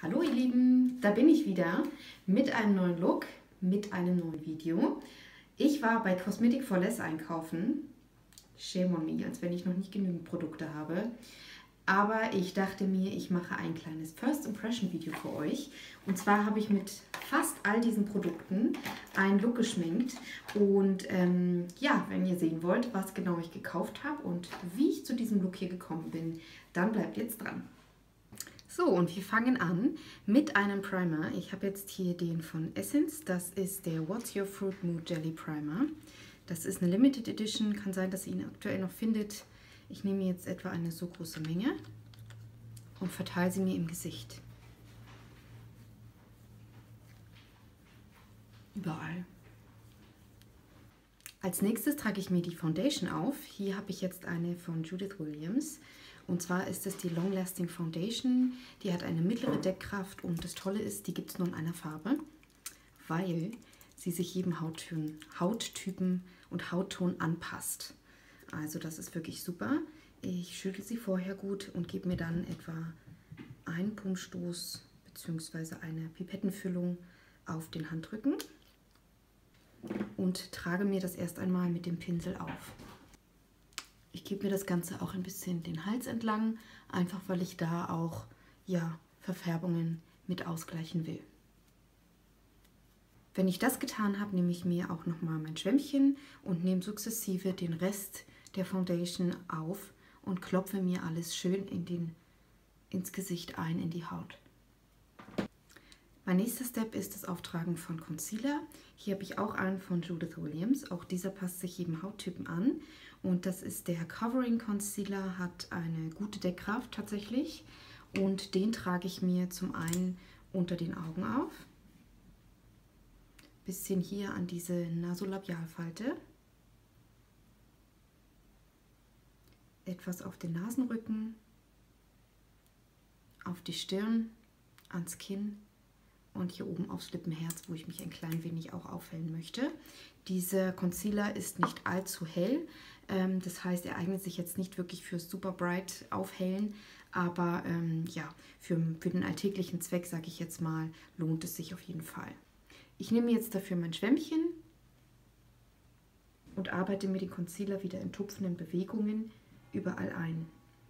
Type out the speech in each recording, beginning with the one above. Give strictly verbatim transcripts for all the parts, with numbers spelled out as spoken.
Hallo ihr Lieben, da bin ich wieder mit einem neuen Look, mit einem neuen Video. Ich war bei Cosmetic for Less einkaufen. Shame on me, als wenn ich noch nicht genügend Produkte habe. Aber ich dachte mir, ich mache ein kleines First Impression Video für euch. Und zwar habe ich mit fast all diesen Produkten einen Look geschminkt. Und ähm, ja, wenn ihr sehen wollt, was genau ich gekauft habe und wie ich zu diesem Look hier gekommen bin, dann bleibt jetzt dran. So, und wir fangen an mit einem Primer. Ich habe jetzt hier den von Essence. Das ist der What's Your Fruit Mood Jelly Primer. Das ist eine Limited Edition. Kann sein, dass ihr ihn aktuell noch findet. Ich nehme jetzt etwa eine so große Menge und verteile sie mir im Gesicht. Überall. Als nächstes trage ich mir die Foundation auf. Hier habe ich jetzt eine von Judith Williams. Und zwar ist es die Long Lasting Foundation. Die hat eine mittlere Deckkraft und das Tolle ist, die gibt es nur in einer Farbe, weil sie sich jedem Hauttypen, Hauttypen und Hautton anpasst. Also das ist wirklich super. Ich schüttle sie vorher gut und gebe mir dann etwa einen Pumpstoß bzw. eine Pipettenfüllung auf den Handrücken und trage mir das erst einmal mit dem Pinsel auf. Ich gebe mir das Ganze auch ein bisschen den Hals entlang, einfach weil ich da auch ja, Verfärbungen mit ausgleichen will. Wenn ich das getan habe, nehme ich mir auch nochmal mein Schwämmchen und nehme sukzessive den Rest der Foundation auf und klopfe mir alles schön in den, ins Gesicht ein, in die Haut. Mein nächster Step ist das Auftragen von Concealer. Hier habe ich auch einen von Judith Williams. Auch dieser passt sich jedem Hauttypen an. Und das ist der Covering Concealer, hat eine gute Deckkraft tatsächlich. Und den trage ich mir zum einen unter den Augen auf. Bisschen hier an diese Nasolabialfalte. Etwas auf den Nasenrücken. Auf die Stirn, ans Kinn. Und hier oben aufs Lippenherz, wo ich mich ein klein wenig auch aufhellen möchte. Dieser Concealer ist nicht allzu hell. Ähm, das heißt, er eignet sich jetzt nicht wirklich für super bright aufhellen. Aber ähm, ja, für, für den alltäglichen Zweck, sage ich jetzt mal, lohnt es sich auf jeden Fall. Ich nehme jetzt dafür mein Schwämmchen und arbeite mir den Concealer wieder in tupfenden Bewegungen überall ein.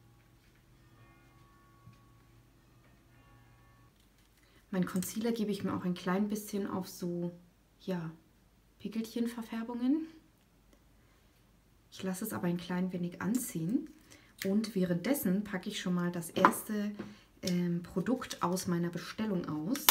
Mein Concealer gebe ich mir auch ein klein bisschen auf so, ja, Pickelchenverfärbungen. Ich lasse es aber ein klein wenig anziehen und währenddessen packe ich schon mal das erste ähm, Produkt aus meiner Bestellung aus.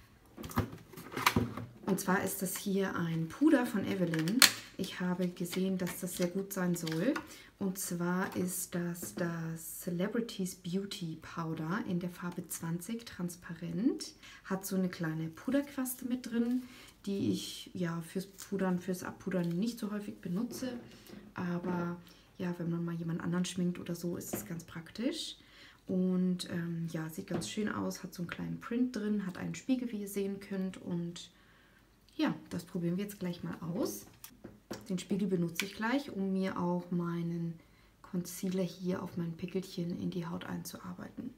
Und zwar ist das hier ein Puder von Evelyn. Ich habe gesehen, dass das sehr gut sein soll. Und zwar ist das das Celebrities Beauty Powder in der Farbe zwanzig, transparent. Hat so eine kleine Puderquaste mit drin, die ich ja fürs Pudern, fürs Abpudern nicht so häufig benutze. Aber ja, wenn man mal jemand anderen schminkt oder so, ist es ganz praktisch. Und ähm, ja, sieht ganz schön aus, hat so einen kleinen Print drin, hat einen Spiegel, wie ihr sehen könnt. Und ja, das probieren wir jetzt gleich mal aus. Den Spiegel benutze ich gleich, um mir auch meinen Concealer hier auf mein Pickelchen in die Haut einzuarbeiten.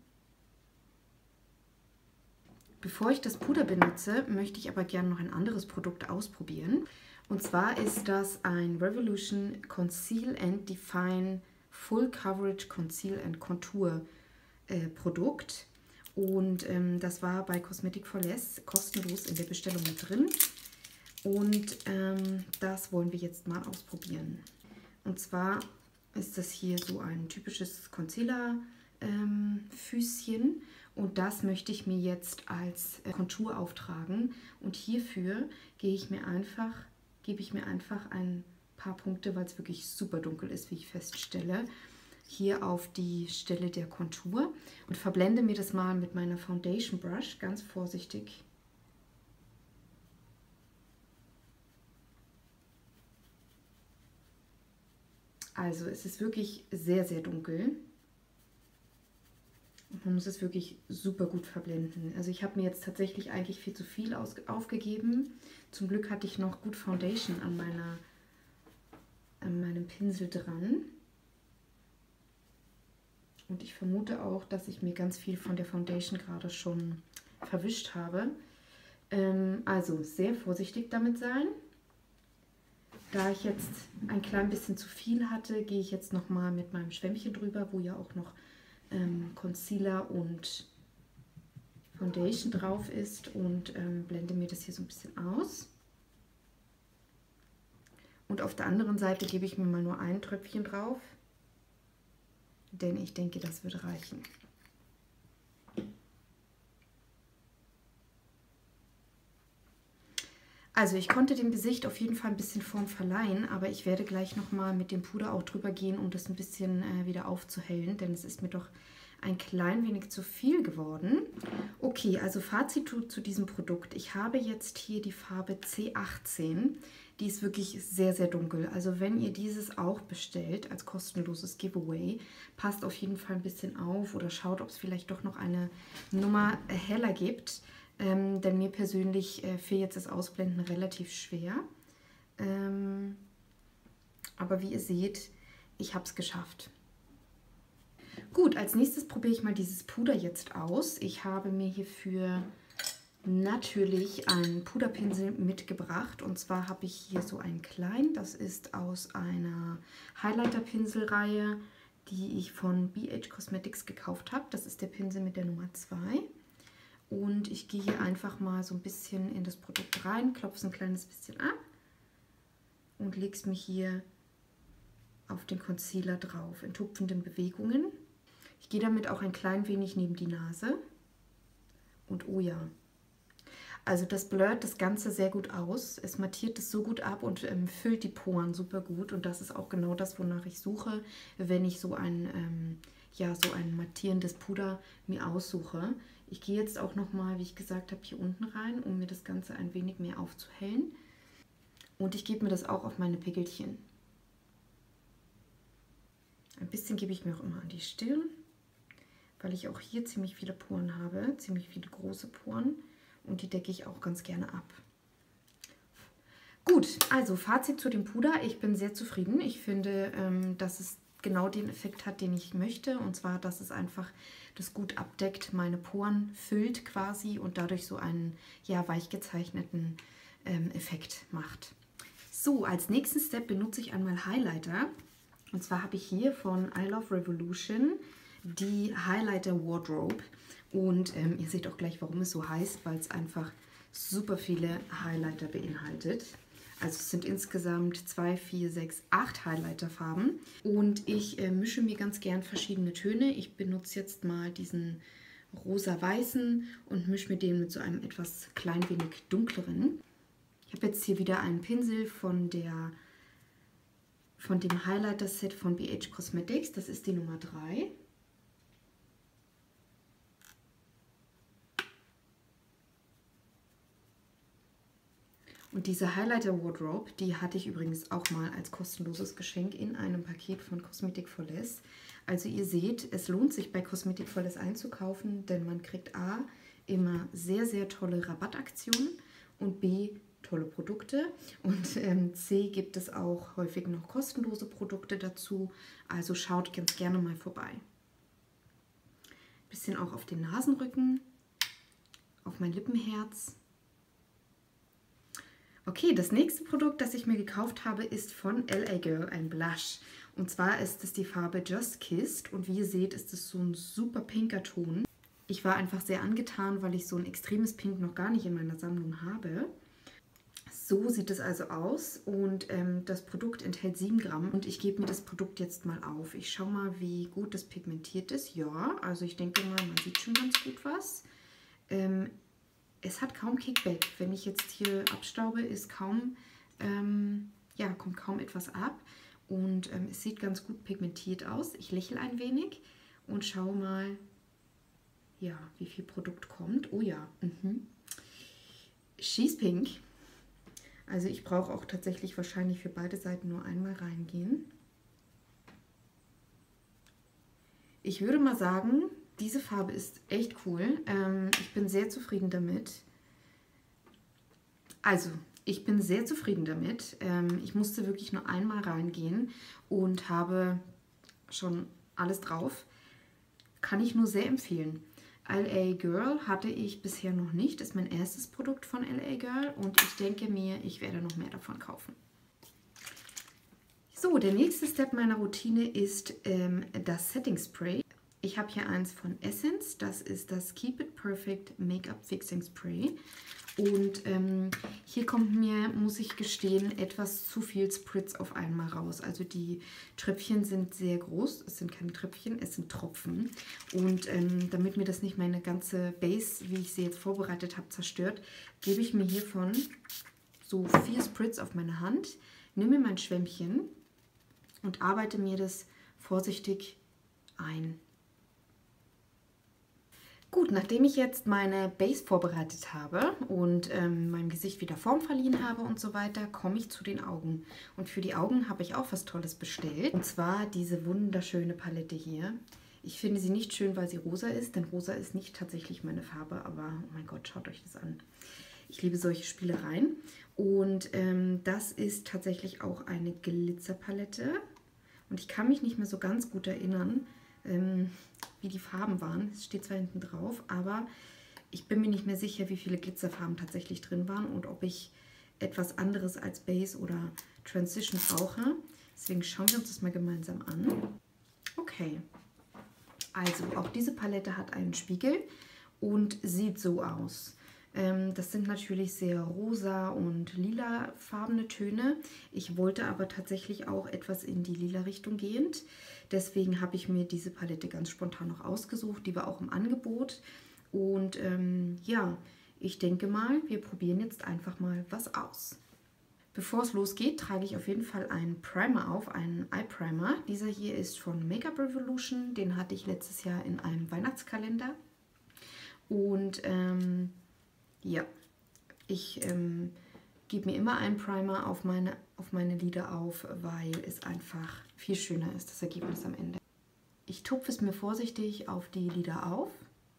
Bevor ich das Puder benutze, möchte ich aber gerne noch ein anderes Produkt ausprobieren. Und zwar ist das ein Revolution Conceal and Define Full Coverage Conceal and Contour äh, Produkt. Und ähm, das war bei Cosmetic for Less kostenlos in der Bestellung mit drin. Und ähm, das wollen wir jetzt mal ausprobieren. Und zwar ist das hier so ein typisches Concealer-Füßchen. Ähm, und das möchte ich mir jetzt als äh, Kontur auftragen. Und hierfür gehe ich mir einfach, gebe ich mir einfach ein paar Punkte, weil es wirklich super dunkel ist, wie ich feststelle, hier auf die Stelle der Kontur. Und verblende mir das mal mit meiner Foundation Brush, ganz vorsichtig. Also es ist wirklich sehr, sehr dunkel. Man muss es wirklich super gut verblenden. Also ich habe mir jetzt tatsächlich eigentlich viel zu viel aus, aufgegeben. Zum Glück hatte ich noch gut Foundation an, meiner, an meinem Pinsel dran. Und ich vermute auch, dass ich mir ganz viel von der Foundation gerade schon verwischt habe. Ähm, also sehr vorsichtig damit sein. Da ich jetzt ein klein bisschen zu viel hatte, gehe ich jetzt nochmal mit meinem Schwämmchen drüber, wo ja auch noch ähm, Concealer und Foundation drauf ist und ähm, blende mir das hier so ein bisschen aus. Und auf der anderen Seite gebe ich mir mal nur ein Tröpfchen drauf, denn ich denke, das wird reichen. Also ich konnte dem Gesicht auf jeden Fall ein bisschen Form verleihen, aber ich werde gleich nochmal mit dem Puder auch drüber gehen, um das ein bisschen äh, wieder aufzuhellen, denn es ist mir doch ein klein wenig zu viel geworden. Okay, also Fazit zu, zu diesem Produkt. Ich habe jetzt hier die Farbe C achtzehn. Die ist wirklich sehr, sehr dunkel. Also wenn ihr dieses auch bestellt als kostenloses Giveaway, passt auf jeden Fall ein bisschen auf oder schaut, ob es vielleicht doch noch eine Nummer heller gibt. Ähm, denn mir persönlich äh, fiel jetzt das Ausblenden relativ schwer. Ähm, aber wie ihr seht, ich habe es geschafft. Gut, als nächstes probiere ich mal dieses Puder jetzt aus. Ich habe mir hierfür natürlich einen Puderpinsel mitgebracht. Und zwar habe ich hier so einen kleinen. Das ist aus einer Highlighter-Pinselreihe, die ich von B H Cosmetics gekauft habe. Das ist der Pinsel mit der Nummer zwei. Und ich gehe hier einfach mal so ein bisschen in das Produkt rein, klopfe es ein kleines bisschen ab und lege es mir hier auf den Concealer drauf in tupfenden Bewegungen. Ich gehe damit auch ein klein wenig neben die Nase. Und oh ja, also das blurrt das Ganze sehr gut aus. Es mattiert es so gut ab und ähm, füllt die Poren super gut. Und das ist auch genau das, wonach ich suche, wenn ich so ein, ähm, ja, so ein mattierendes Puder mir aussuche. Ich gehe jetzt auch nochmal, wie ich gesagt habe, hier unten rein, um mir das Ganze ein wenig mehr aufzuhellen. Und ich gebe mir das auch auf meine Pickelchen. Ein bisschen gebe ich mir auch immer an die Stirn, weil ich auch hier ziemlich viele Poren habe, ziemlich viele große Poren. Und die decke ich auch ganz gerne ab. Gut, also Fazit zu dem Puder. Ich bin sehr zufrieden. Ich finde, ähm, dass es genau den Effekt hat, den ich möchte. Und zwar, dass es einfach das gut abdeckt, meine Poren füllt quasi und dadurch so einen ja, weich gezeichneten ähm, Effekt macht. So, als nächsten Step benutze ich einmal Highlighter. Und zwar habe ich hier von I Love Revolution die Highlighter Wardrobe. Und ähm, ihr seht auch gleich, warum es so heißt, weil es einfach super viele Highlighter beinhaltet. Also es sind insgesamt zwei, vier, sechs, acht Highlighterfarben. Und ich äh, mische mir ganz gern verschiedene Töne. Ich benutze jetzt mal diesen rosa-weißen und mische mir den mit so einem etwas klein wenig dunkleren. Ich habe jetzt hier wieder einen Pinsel von, der, von dem Highlighter-Set von B H Cosmetics. Das ist die Nummer drei. Und diese Highlighter Wardrobe, die hatte ich übrigens auch mal als kostenloses Geschenk in einem Paket von Cosmetic for Less. Also ihr seht, es lohnt sich bei Cosmetic for Less einzukaufen, denn man kriegt A, immer sehr, sehr tolle Rabattaktionen und B, tolle Produkte. Und ähm, C, gibt es auch häufig noch kostenlose Produkte dazu. Also schaut ganz gerne mal vorbei. Bisschen auch auf den Nasenrücken, auf mein Lippenherz. Okay, das nächste Produkt, das ich mir gekauft habe, ist von L A Girl, ein Blush. Und zwar ist es die Farbe Just Kissed und wie ihr seht, ist es so ein super pinker Ton. Ich war einfach sehr angetan, weil ich so ein extremes Pink noch gar nicht in meiner Sammlung habe. So sieht es also aus und ähm, das Produkt enthält sieben Gramm und ich gebe mir das Produkt jetzt mal auf. Ich schaue mal, wie gut das pigmentiert ist. Ja, also ich denke mal, man sieht schon ganz gut was. Ähm, Es hat kaum Kickback. Wenn ich jetzt hier abstaube, ist kaum, ähm, ja, kommt kaum etwas ab. Und ähm, es sieht ganz gut pigmentiert aus. Ich lächle ein wenig und schaue mal, ja, wie viel Produkt kommt. Oh ja, mhm. She's Pink. Also ich brauche auch tatsächlich wahrscheinlich für beide Seiten nur einmal reingehen. Ich würde mal sagen, diese Farbe ist echt cool. Ähm, ich bin sehr zufrieden damit. Also, ich bin sehr zufrieden damit. Ähm, ich musste wirklich nur einmal reingehen und habe schon alles drauf. Kann ich nur sehr empfehlen. L A Girl hatte ich bisher noch nicht. Das ist mein erstes Produkt von L A Girl und ich denke mir, ich werde noch mehr davon kaufen. So, der nächste Step meiner Routine ist ähm, das Setting Spray. Ich habe hier eins von Essence, das ist das Keep It Perfect Make-up Fixing Spray. Und ähm, hier kommt mir, muss ich gestehen, etwas zu viel Spritz auf einmal raus. Also die Tröpfchen sind sehr groß, es sind keine Tröpfchen, es sind Tropfen. Und ähm, damit mir das nicht meine ganze Base, wie ich sie jetzt vorbereitet habe, zerstört, gebe ich mir hiervon so vier Spritz auf meine Hand, nehme mein Schwämmchen und arbeite mir das vorsichtig ein. Gut, nachdem ich jetzt meine Base vorbereitet habe und ähm, meinem Gesicht wieder Form verliehen habe und so weiter, komme ich zu den Augen. Und für die Augen habe ich auch was Tolles bestellt. Und zwar diese wunderschöne Palette hier. Ich finde sie nicht schön, weil sie rosa ist, denn rosa ist nicht tatsächlich meine Farbe, aber oh mein Gott, schaut euch das an. Ich liebe solche Spielereien. Und ähm, das ist tatsächlich auch eine Glitzerpalette. Und ich kann mich nicht mehr so ganz gut erinnern, ähm, wie die Farben waren. Es steht zwar hinten drauf, aber ich bin mir nicht mehr sicher, wie viele Glitzerfarben tatsächlich drin waren und ob ich etwas anderes als Base oder Transition brauche. Deswegen schauen wir uns das mal gemeinsam an. Okay, also auch diese Palette hat einen Spiegel und sieht so aus. Das sind natürlich sehr rosa und lila farbene Töne. Ich wollte aber tatsächlich auch etwas in die lila Richtung gehend. Deswegen habe ich mir diese Palette ganz spontan noch ausgesucht. Die war auch im Angebot. Und ähm, ja, ich denke mal, wir probieren jetzt einfach mal was aus. Bevor es losgeht, trage ich auf jeden Fall einen Primer auf, einen Eye Primer. Dieser hier ist von Make-up Revolution. Den hatte ich letztes Jahr in einem Weihnachtskalender. Und ähm, ja, ich ähm, gebe mir immer einen Primer auf meine, auf meine Lider auf, weil es einfach viel schöner ist, das Ergebnis am Ende. Ich tupfe es mir vorsichtig auf die Lider auf,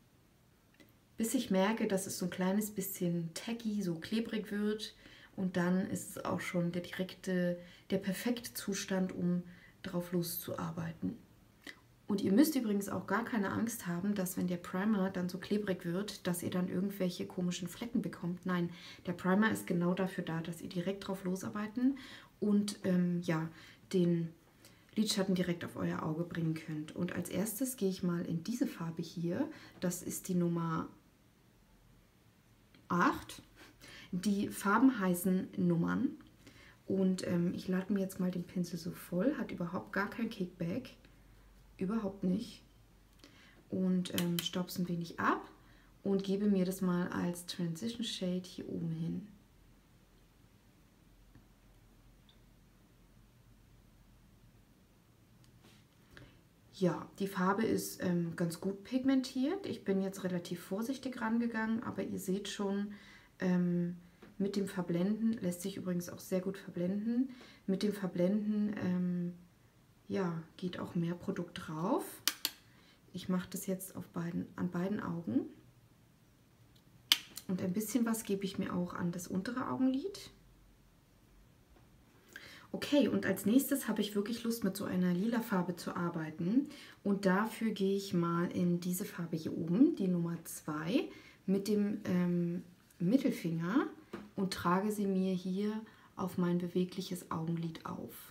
bis ich merke, dass es so ein kleines bisschen tacky, so klebrig wird. Und dann ist es auch schon der direkte, der perfekte Zustand, um drauf loszuarbeiten. Und ihr müsst übrigens auch gar keine Angst haben, dass wenn der Primer dann so klebrig wird, dass ihr dann irgendwelche komischen Flecken bekommt. Nein, der Primer ist genau dafür da, dass ihr direkt drauf losarbeiten und ähm, ja, den Lidschatten direkt auf euer Auge bringen könnt. Und als erstes gehe ich mal in diese Farbe hier. Das ist die Nummer acht. Die Farben heißen Nummern. Und ähm, ich lade mir jetzt mal den Pinsel so voll, hat überhaupt gar kein Kickback. Überhaupt nicht. Und ähm, staube es ein wenig ab und gebe mir das mal als Transition Shade hier oben hin. Ja, die Farbe ist ähm, ganz gut pigmentiert. Ich bin jetzt relativ vorsichtig rangegangen, aber ihr seht schon, ähm, mit dem Verblenden, lässt sich übrigens auch sehr gut verblenden, mit dem Verblenden ähm, ja, geht auch mehr Produkt drauf. Ich mache das jetzt auf beiden, an beiden Augen. Und ein bisschen was gebe ich mir auch an das untere Augenlid. Okay, und als nächstes habe ich wirklich Lust, mit so einer lila Farbe zu arbeiten. Und dafür gehe ich mal in diese Farbe hier oben, die Nummer zwei, mit dem ähm, Mittelfinger und trage sie mir hier auf mein bewegliches Augenlid auf.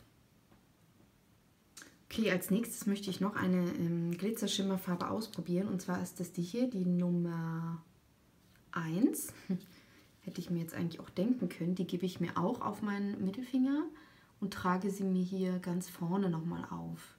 Okay, als nächstes möchte ich noch eine ähm, Glitzerschimmerfarbe ausprobieren. Und zwar ist das die hier, die Nummer eins. Hätte ich mir jetzt eigentlich auch denken können. Die gebe ich mir auch auf meinen Mittelfinger und trage sie mir hier ganz vorne nochmal auf.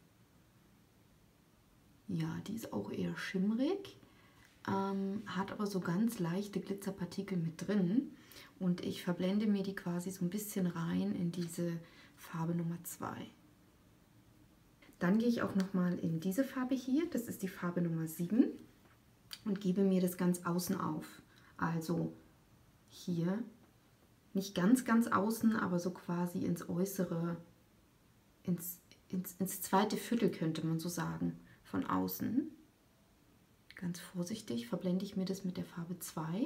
Ja, die ist auch eher schimmrig, ähm, hat aber so ganz leichte Glitzerpartikel mit drin. Und ich verblende mir die quasi so ein bisschen rein in diese Farbe Nummer zwei. Dann gehe ich auch nochmal in diese Farbe hier, das ist die Farbe Nummer sieben und gebe mir das ganz außen auf. Also hier, nicht ganz, ganz außen, aber so quasi ins Äußere, ins, ins, ins zweite Viertel könnte man so sagen, von außen. Ganz vorsichtig verblende ich mir das mit der Farbe zwei.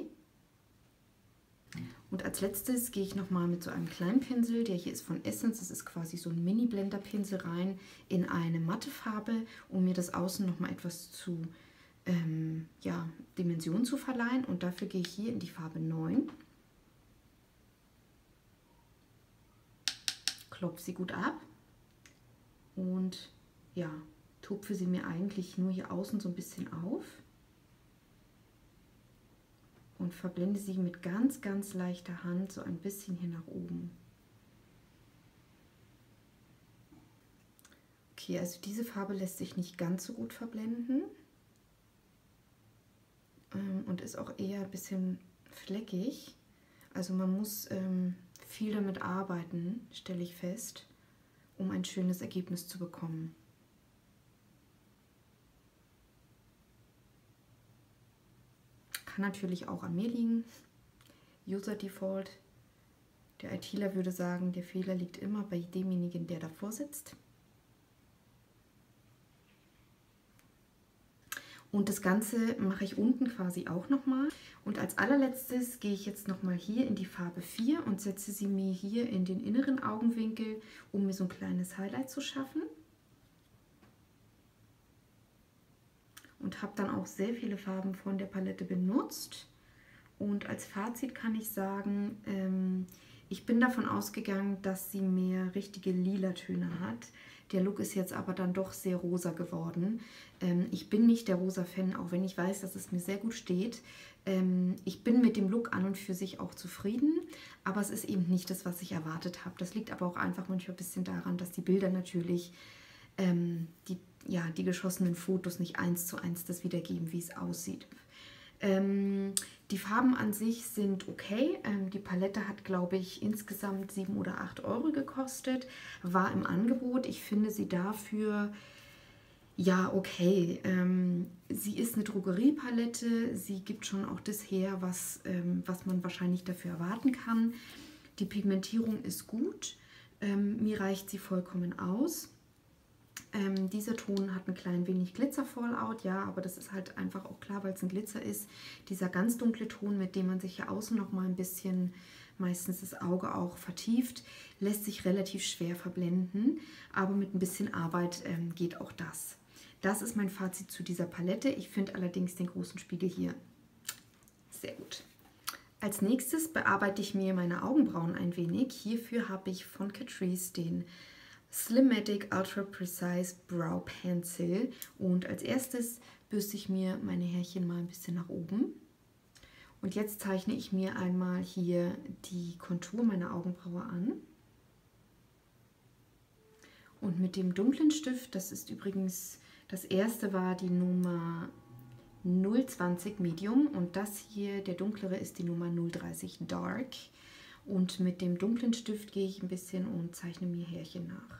Und als letztes gehe ich nochmal mit so einem kleinen Pinsel, der hier ist von Essence, das ist quasi so ein Mini-Blender-Pinsel rein, in eine matte Farbe, um mir das Außen nochmal etwas zu ähm, ja, Dimension zu verleihen. Und dafür gehe ich hier in die Farbe neun. Klopfe sie gut ab und ja, tupfe sie mir eigentlich nur hier außen so ein bisschen auf und verblende sie mit ganz, ganz leichter Hand so ein bisschen hier nach oben. Okay, also diese Farbe lässt sich nicht ganz so gut verblenden ähm, und ist auch eher ein bisschen fleckig. Also man muss ähm, viel damit arbeiten, stelle ich fest, um ein schönes Ergebnis zu bekommen. Kann natürlich auch an mir liegen. User Default. Der ITler würde sagen, der Fehler liegt immer bei demjenigen, der davor sitzt. Und das Ganze mache ich unten quasi auch nochmal. Und als allerletztes gehe ich jetzt nochmal hier in die Farbe vier und setze sie mir hier in den inneren Augenwinkel, um mir so ein kleines Highlight zu schaffen. Und habe dann auch sehr viele Farben von der Palette benutzt. Und als Fazit kann ich sagen, ähm, ich bin davon ausgegangen, dass sie mehr richtige lila Töne hat. Der Look ist jetzt aber dann doch sehr rosa geworden. Ähm, ich bin nicht der rosa-Fan, auch wenn ich weiß, dass es mir sehr gut steht. Ähm, ich bin mit dem Look an und für sich auch zufrieden, aber es ist eben nicht das, was ich erwartet habe. Das liegt aber auch einfach manchmal ein bisschen daran, dass die Bilder natürlich, ähm, die, ja, die geschossenen Fotos nicht eins zu eins das wiedergeben, wie es aussieht. Ähm, die Farben an sich sind okay. Ähm, die Palette hat, glaube ich, insgesamt sieben oder acht Euro gekostet. War im Angebot. Ich finde sie dafür, ja, okay. Ähm, sie ist eine Drogeriepalette. Sie gibt schon auch das her, was, ähm, was man wahrscheinlich dafür erwarten kann. Die Pigmentierung ist gut. Ähm, mir reicht sie vollkommen aus. Ähm, dieser Ton hat ein klein wenig Glitzer-Fallout, ja, aber das ist halt einfach auch klar, weil es ein Glitzer ist. Dieser ganz dunkle Ton, mit dem man sich hier außen noch mal ein bisschen, meistens das Auge auch vertieft, lässt sich relativ schwer verblenden, aber mit ein bisschen Arbeit ähm, geht auch das. Das ist mein Fazit zu dieser Palette. Ich finde allerdings den großen Spiegel hier sehr gut. Als nächstes bearbeite ich mir meine Augenbrauen ein wenig. Hierfür habe ich von Catrice den Slimatic Ultra Precise Brow Pencil und als erstes bürste ich mir meine Härchen mal ein bisschen nach oben und jetzt zeichne ich mir einmal hier die Kontur meiner Augenbraue an und mit dem dunklen Stift, das ist übrigens, das erste war die Nummer null zwanzig Medium und das hier, der dunklere, ist die Nummer null dreißig Dark. Und mit dem dunklen Stift gehe ich ein bisschen und zeichne mir Härchen nach.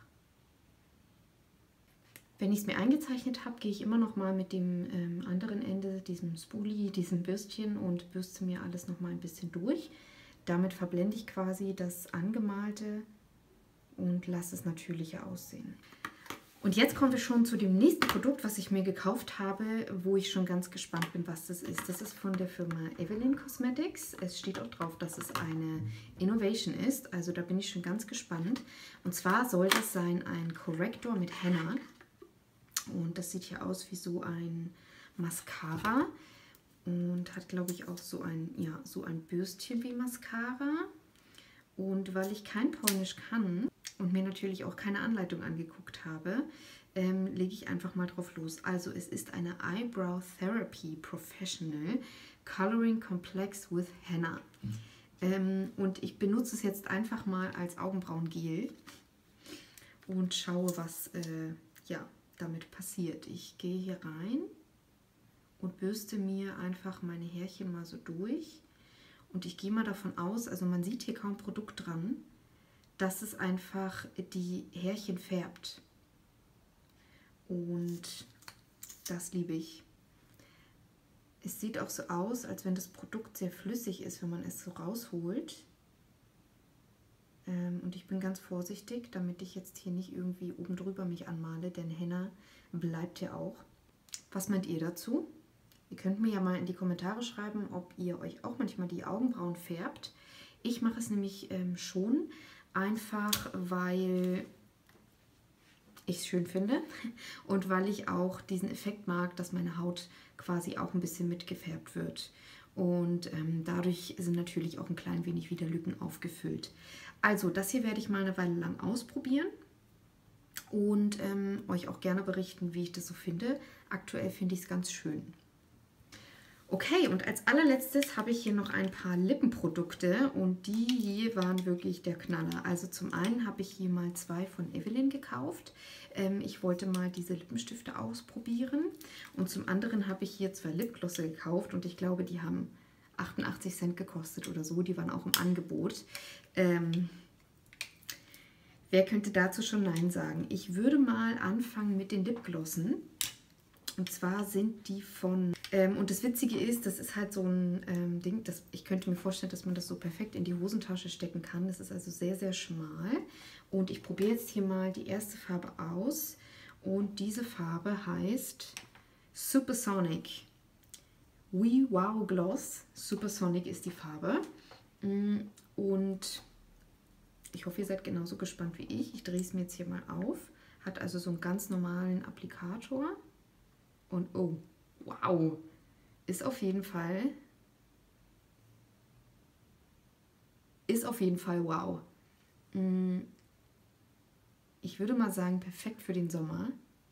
Wenn ich es mir eingezeichnet habe, gehe ich immer noch mal mit dem ähm, anderen Ende, diesem Spoolie, diesem Bürstchen und bürste mir alles noch mal ein bisschen durch. Damit verblende ich quasi das Angemalte und lasse es natürlicher aussehen. Und jetzt kommen wir schon zu dem nächsten Produkt, was ich mir gekauft habe, wo ich schon ganz gespannt bin, was das ist. Das ist von der Firma Evelyn Cosmetics. Es steht auch drauf, dass es eine Innovation ist, also da bin ich schon ganz gespannt. Und zwar soll das sein ein Corrector mit Henna. Und das sieht hier aus wie so ein Mascara und hat, glaube ich, auch so ein, ja, so ein Bürstchen wie Mascara. Und weil ich kein Polnisch kann und mir natürlich auch keine Anleitung angeguckt habe, ähm, lege ich einfach mal drauf los. Also es ist eine Eyebrow Therapy Professional Coloring Complex with Henna. Ähm, und ich benutze es jetzt einfach mal als Augenbrauengel und schaue, was äh, ja, damit passiert. Ich gehe hier rein und bürste mir einfach meine Härchen mal so durch. Und ich gehe mal davon aus, also man sieht hier kaum Produkt dran, dass es einfach die Härchen färbt. Und das liebe ich. Es sieht auch so aus, als wenn das Produkt sehr flüssig ist, wenn man es so rausholt. Ähm, und ich bin ganz vorsichtig, damit ich jetzt hier nicht irgendwie oben drüber mich anmale, denn Henna bleibt ja auch. Was meint ihr dazu? Ihr könnt mir ja mal in die Kommentare schreiben, ob ihr euch auch manchmal die Augenbrauen färbt. Ich mache es nämlich ähm, schon, einfach weil ich es schön finde und weil ich auch diesen Effekt mag, dass meine Haut quasi auch ein bisschen mitgefärbt wird. Und ähm, dadurch sind natürlich auch ein klein wenig wieder Lücken aufgefüllt. Also das hier werde ich mal eine Weile lang ausprobieren und ähm, euch auch gerne berichten, wie ich das so finde. Aktuell finde ich es ganz schön. Okay, und als allerletztes habe ich hier noch ein paar Lippenprodukte und die hier waren wirklich der Knaller. Also zum einen habe ich hier mal zwei von Evelyn gekauft. Ähm, ich wollte mal diese Lippenstifte ausprobieren und zum anderen habe ich hier zwei Lipglosse gekauft und ich glaube, die haben achtundachtzig Cent gekostet oder so. Die waren auch im Angebot. Ähm, wer könnte dazu schon Nein sagen? Ich würde mal anfangen mit den Lipglossen. Und zwar sind die von, ähm, und das Witzige ist, das ist halt so ein ähm, Ding, das, ich könnte mir vorstellen, dass man das so perfekt in die Hosentasche stecken kann. Das ist also sehr, sehr schmal. Und ich probiere jetzt hier mal die erste Farbe aus. Und diese Farbe heißt Supersonic. We Wow Gloss. Supersonic ist die Farbe. Und ich hoffe, ihr seid genauso gespannt wie ich. Ich drehe es mir jetzt hier mal auf. Hat also so einen ganz normalen Applikator. Und oh, wow, ist auf jeden Fall, ist auf jeden Fall wow. Ich würde mal sagen, perfekt für den Sommer.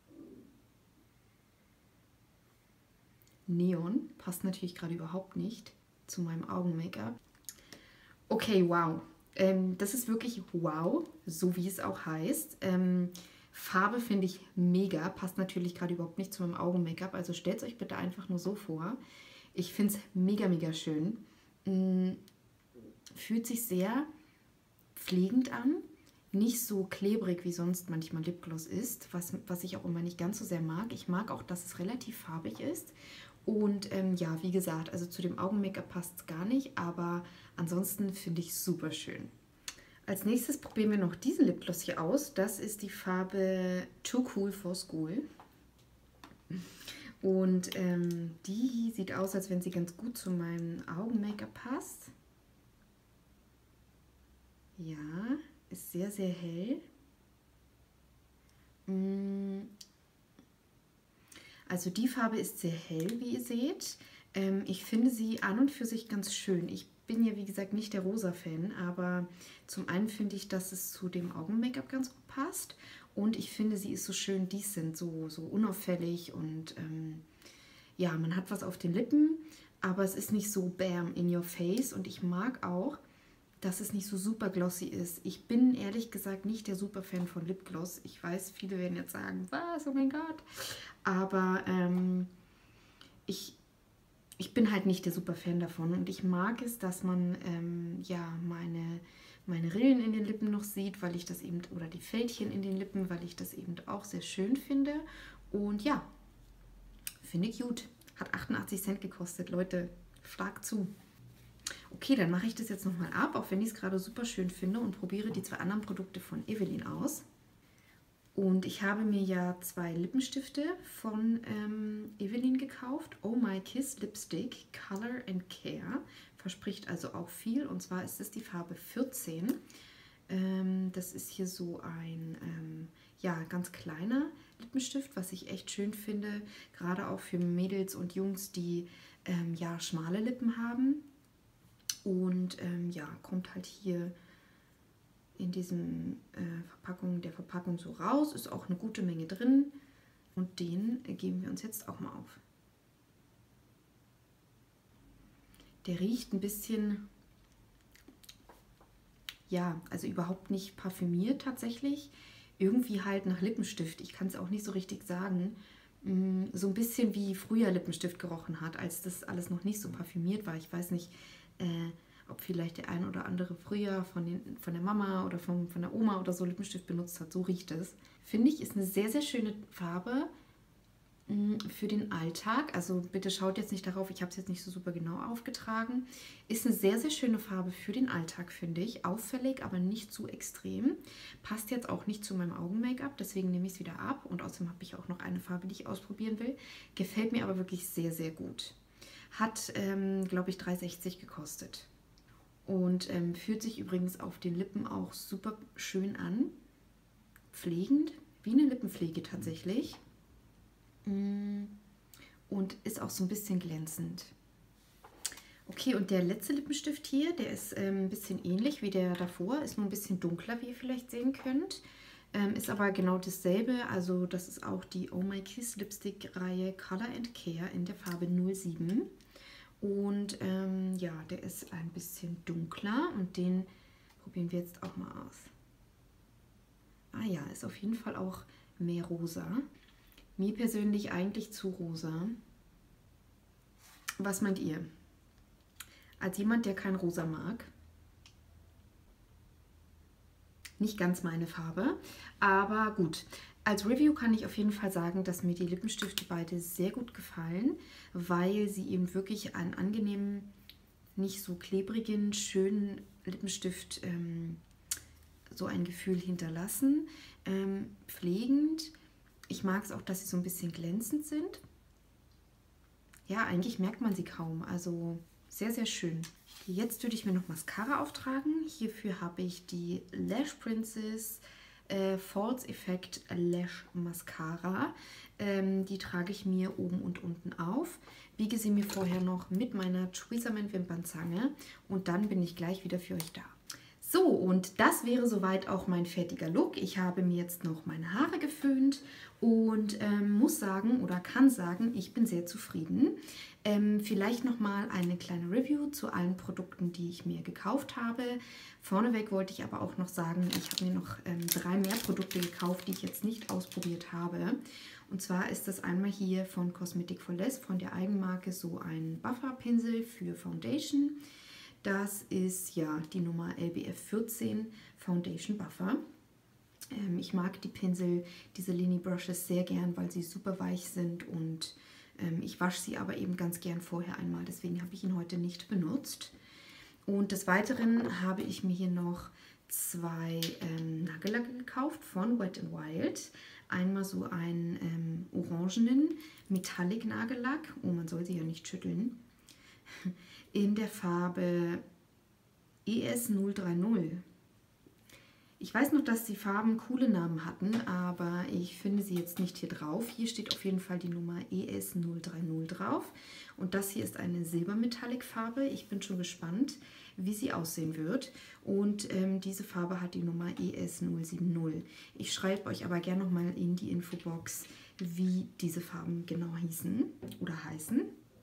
Neon, passt natürlich gerade überhaupt nicht zu meinem Augen-Make-up. Okay, wow. Ähm, das ist wirklich wow, so wie es auch heißt. Ähm, Farbe finde ich mega, passt natürlich gerade überhaupt nicht zu meinem Augen-Make-up, also stellt es euch bitte einfach nur so vor. Ich finde es mega, mega schön. Mm, fühlt sich sehr pflegend an, nicht so klebrig wie sonst manchmal Lipgloss ist, was, was ich auch immer nicht ganz so sehr mag. Ich mag auch, dass es relativ farbig ist und ähm, ja, wie gesagt, also zu dem Augen-Make-up passt es gar nicht, aber ansonsten finde ich es super schön. Als nächstes probieren wir noch diesen Lipgloss hier aus. Das ist die Farbe Too Cool for School. Und ähm, die sieht aus, als wenn sie ganz gut zu meinem Augen-Make-up passt. Ja, ist sehr, sehr hell. Also die Farbe ist sehr hell, wie ihr seht. Ähm, ich finde sie an und für sich ganz schön. Ich bin ja, wie gesagt, nicht der Rosa-Fan, aber zum einen finde ich, dass es zu dem Augen-Make-up ganz gut passt und ich finde, sie ist so schön decent, so, so unauffällig und ähm, ja, man hat was auf den Lippen, aber es ist nicht so bam in your face und ich mag auch, dass es nicht so super glossy ist. Ich bin ehrlich gesagt nicht der super Fan von Lipgloss. Ich weiß, viele werden jetzt sagen, was, oh mein Gott, aber ähm, ich Ich bin halt nicht der super Fan davon und ich mag es, dass man ähm, ja meine, meine Rillen in den Lippen noch sieht, weil ich das eben, oder die Fältchen in den Lippen, weil ich das eben auch sehr schön finde. Und ja, finde ich gut. Hat achtundachtzig Cent gekostet, Leute, schlag zu. Okay, dann mache ich das jetzt nochmal ab, auch wenn ich es gerade super schön finde und probiere die zwei anderen Produkte von Evelyn aus. Und ich habe mir ja zwei Lippenstifte von ähm, Evelyn gekauft. Oh My Kiss Lipstick Color and Care. Verspricht also auch viel. Und zwar ist es die Farbe vierzehn. Ähm, das ist hier so ein ähm, ja, ganz kleiner Lippenstift, was ich echt schön finde. Gerade auch für Mädels und Jungs, die ähm, ja, schmale Lippen haben. Und ähm, ja, kommt halt hier in diesem äh, Verpackung, der Verpackung so raus. Ist auch eine gute Menge drin. Und den äh, geben wir uns jetzt auch mal auf. Der riecht ein bisschen, ja, also überhaupt nicht parfümiert tatsächlich. Irgendwie halt nach Lippenstift. Ich kann es auch nicht so richtig sagen. Mm, so ein bisschen wie früher Lippenstift gerochen hat, als das alles noch nicht so parfümiert war. Ich weiß nicht, äh, ob vielleicht der ein oder andere früher von, den, von der Mama oder von, von der Oma oder so Lippenstift benutzt hat. So riecht es. Finde ich, ist eine sehr, sehr schöne Farbe mh, für den Alltag. Also bitte schaut jetzt nicht darauf, ich habe es jetzt nicht so super genau aufgetragen. Ist eine sehr, sehr schöne Farbe für den Alltag, finde ich. Auffällig, aber nicht zu extrem. Passt jetzt auch nicht zu meinem Augen-Make-up, deswegen nehme ich es wieder ab. Und außerdem habe ich auch noch eine Farbe, die ich ausprobieren will. Gefällt mir aber wirklich sehr, sehr gut. Hat, ähm, glaube ich, drei sechzig gekostet. Und ähm, fühlt sich übrigens auf den Lippen auch super schön an. Pflegend, wie eine Lippenpflege tatsächlich. Und ist auch so ein bisschen glänzend. Okay, und der letzte Lippenstift hier, der ist ähm, ein bisschen ähnlich wie der davor, ist nur ein bisschen dunkler, wie ihr vielleicht sehen könnt. Ähm, ist aber genau dasselbe, also das ist auch die Oh My Kiss Lipstick Reihe Color and Care in der Farbe null sieben. Und ähm, ja, der ist ein bisschen dunkler und den probieren wir jetzt auch mal aus. Ah ja, ist auf jeden Fall auch mehr rosa. Mir persönlich eigentlich zu rosa. Was meint ihr? Als jemand, der kein Rosa mag. Nicht ganz meine Farbe, aber gut. Als Review kann ich auf jeden Fall sagen, dass mir die Lippenstifte beide sehr gut gefallen, weil sie eben wirklich einen angenehmen, nicht so klebrigen, schönen Lippenstift ähm, so ein Gefühl hinterlassen. Ähm, pflegend. Ich mag es auch, dass sie so ein bisschen glänzend sind. Ja, eigentlich merkt man sie kaum, also sehr, sehr schön. Jetzt würde ich mir noch Mascara auftragen. Hierfür habe ich die Lash Princess äh, False Effect Lash Mascara. Ähm, die trage ich mir oben und unten auf. Biege sie mir vorher noch mit meiner Tweezerman Wimpernzange und dann bin ich gleich wieder für euch da. So, und das wäre soweit auch mein fertiger Look. Ich habe mir jetzt noch meine Haare geföhnt und ähm, muss sagen oder kann sagen, ich bin sehr zufrieden. Ähm, vielleicht nochmal eine kleine Review zu allen Produkten, die ich mir gekauft habe. Vorneweg wollte ich aber auch noch sagen, ich habe mir noch ähm, drei mehr Produkte gekauft, die ich jetzt nicht ausprobiert habe. Und zwar ist das einmal hier von Cosmetic for Less, von der Eigenmarke, so ein Buffer-Pinsel für Foundation. Das ist ja die Nummer L B F vierzehn Foundation Buffer. Ähm, ich mag die Pinsel, diese Lini Brushes sehr gern, weil sie super weich sind und ähm, ich wasche sie aber eben ganz gern vorher einmal. Deswegen habe ich ihn heute nicht benutzt. Und des Weiteren habe ich mir hier noch zwei ähm, Nagellacke gekauft von Wet n Wild. Einmal so einen ähm, orangenen Metallic Nagellack. Oh, man soll sie ja nicht schütteln. In der Farbe E S null drei null. Ich weiß noch, dass die Farben coole Namen hatten, aber ich finde sie jetzt nicht hier drauf. Hier steht auf jeden Fall die Nummer E S null drei null drauf. Und das hier ist eine Silbermetallic-Farbe. Ich bin schon gespannt, wie sie aussehen wird. Und ähm, diese Farbe hat die Nummer E S null sieben null. Ich schreibe euch aber gerne nochmal in die Infobox, wie diese Farben genau hießen oder heißen.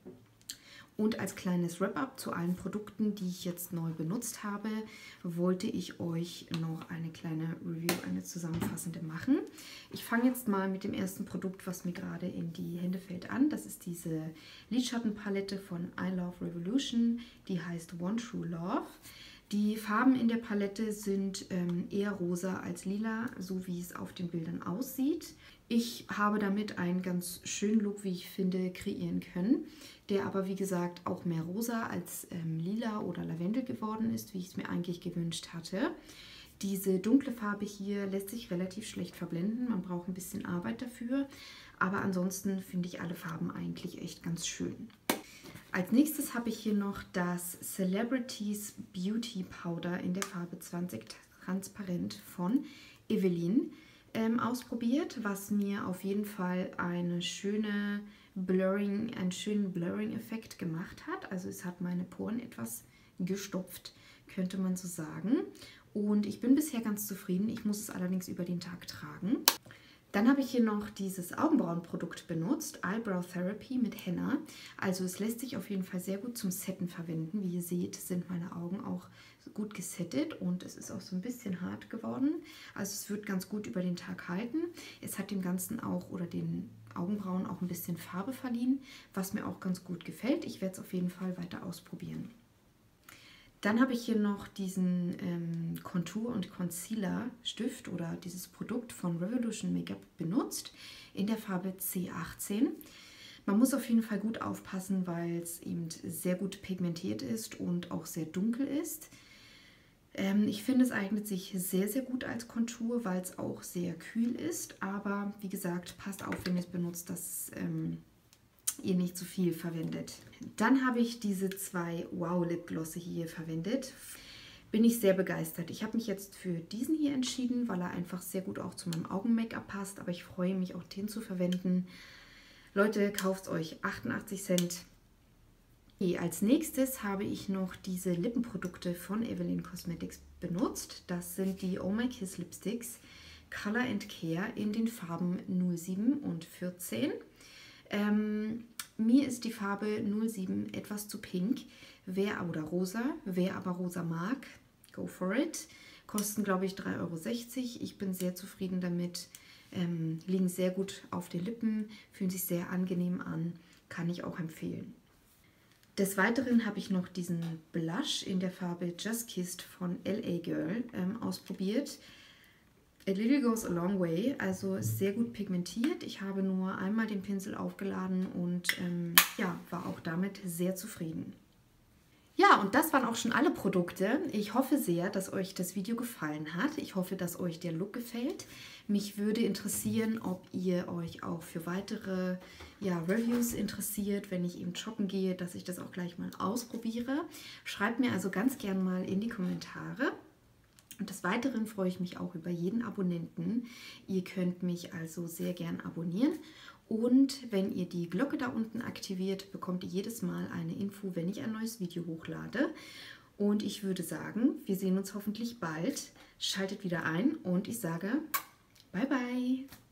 Und als kleines Wrap-up zu allen Produkten, die ich jetzt neu benutzt habe, wollte ich euch noch eine kleine Review, eine zusammenfassende machen. Ich fange jetzt mal mit dem ersten Produkt, was mir gerade in die Hände fällt, an. Das ist diese Lidschattenpalette von I Love Revolution, die heißt One True Love. Die Farben in der Palette sind ähm, eher rosa als lila, so wie es auf den Bildern aussieht. Ich habe damit einen ganz schönen Look, wie ich finde, kreieren können, der aber wie gesagt auch mehr rosa als ähm, lila oder Lavendel geworden ist, wie ich es mir eigentlich gewünscht hatte. Diese dunkle Farbe hier lässt sich relativ schlecht verblenden, man braucht ein bisschen Arbeit dafür, aber ansonsten finde ich alle Farben eigentlich echt ganz schön. Als nächstes habe ich hier noch das Celebrities Beauty Powder in der Farbe zwanzig Transparent von Evelyn ähm, ausprobiert, was mir auf jeden Fall eine schöne Blurring, einen schönen Blurring-Effekt gemacht hat. Also es hat meine Poren etwas gestopft, könnte man so sagen. Und ich bin bisher ganz zufrieden. Ich muss es allerdings über den Tag tragen. Dann habe ich hier noch dieses Augenbrauenprodukt benutzt, Eyebrow Therapy mit Henna. Also es lässt sich auf jeden Fall sehr gut zum Setten verwenden. Wie ihr seht, sind meine Augen auch gut gesettet und es ist auch so ein bisschen hart geworden. Also es wird ganz gut über den Tag halten. Es hat dem Ganzen auch oder den Augenbrauen auch ein bisschen Farbe verliehen, was mir auch ganz gut gefällt. Ich werde es auf jeden Fall weiter ausprobieren. Dann habe ich hier noch diesen ähm, Contour- und Concealer-Stift oder dieses Produkt von Revolution Makeup benutzt in der Farbe C achtzehn. Man muss auf jeden Fall gut aufpassen, weil es eben sehr gut pigmentiert ist und auch sehr dunkel ist. Ähm, ich finde, es eignet sich sehr, sehr gut als Kontur, weil es auch sehr kühl ist. Aber wie gesagt, passt auf, wenn ihr es benutzt, dass ähm, ihr nicht zu viel verwendet. Dann habe ich diese zwei Wow Lipglosse hier verwendet. bin ich sehr begeistert. Ich habe mich jetzt für diesen hier entschieden, weil er einfach sehr gut auch zu meinem Augen-Make-up passt. Aber ich freue mich auch, den zu verwenden. Leute, kauft euch, achtundachtzig Cent. Okay, als nächstes habe ich noch diese Lippenprodukte von Evelyn Cosmetics benutzt. Das sind die Oh My Kiss Lipsticks Color and Care in den Farben null sieben und vierzehn. Ähm, mir ist die Farbe null sieben etwas zu pink. Wer oder rosa, wer aber rosa mag, go for it. Kosten, glaube ich, drei Euro sechzig. Ich bin sehr zufrieden damit. Ähm, liegen sehr gut auf den Lippen, fühlen sich sehr angenehm an. Kann ich auch empfehlen. Des Weiteren habe ich noch diesen Blush in der Farbe Just Kissed von L A Girl ähm, ausprobiert. A Little Goes a Long Way, also ist sehr gut pigmentiert. Ich habe nur einmal den Pinsel aufgeladen und ähm, ja, war auch damit sehr zufrieden. Ja, und das waren auch schon alle Produkte. Ich hoffe sehr, dass euch das Video gefallen hat. Ich hoffe, dass euch der Look gefällt. Mich würde interessieren, ob ihr euch auch für weitere ja, Reviews interessiert, wenn ich eben shoppen gehe, dass ich das auch gleich mal ausprobiere. Schreibt mir also ganz gern mal in die Kommentare. Und des Weiteren freue ich mich auch über jeden Abonnenten. Ihr könnt mich also sehr gern abonnieren. Und wenn ihr die Glocke da unten aktiviert, bekommt ihr jedes Mal eine Info, wenn ich ein neues Video hochlade. Und ich würde sagen, wir sehen uns hoffentlich bald. Schaltet wieder ein und ich sage bye bye.